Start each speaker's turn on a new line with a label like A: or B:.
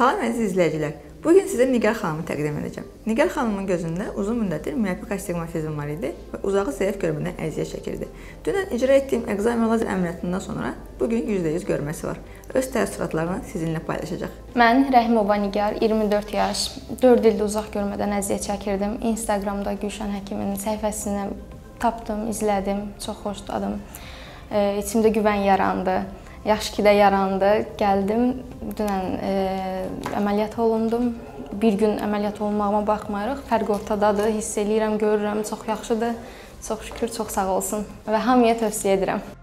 A: Salam əziz izləyicilər. Bugün sizə Nigar xanımı təqdim edəcəm. Nigar xanımın gözündə uzun müddətdir miopik astigmatizm var idi və uzağı zəif görmədən əziyyət çəkirdi. Dünən icra etdiyim ekzame lazer əməliyyatından sonra bugün %100 görməsi var. Öz təəssüratlarını sizinlə paylaşacaq.
B: Mən Rəhimova Nigar, 24 yaş, 4 ildir uzaq görmədən əziyyət çəkirdim. Instagramda Gülşən həkimin səhifəsini tapdım, izlədim, çox xoşladım. İçimdə güvən yarandı. Yaxşı ki də yarandı. Gəldim, dünən əməliyyat olundum. Bir gün əməliyyat olmağıma baxmayaraq, fərq ortadadır, hiss eləyirəm, görürəm, çox yaxşıdır. Çox şükür, çox sağ olsun və hamıya tövsiyə edirəm.